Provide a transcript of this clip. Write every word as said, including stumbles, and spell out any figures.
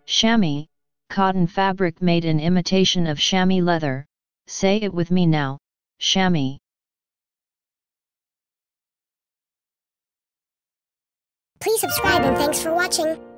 Chamois, cotton fabric made in imitation of chamois leather. Say it with me now, chamois. Please subscribe and thanks for watching.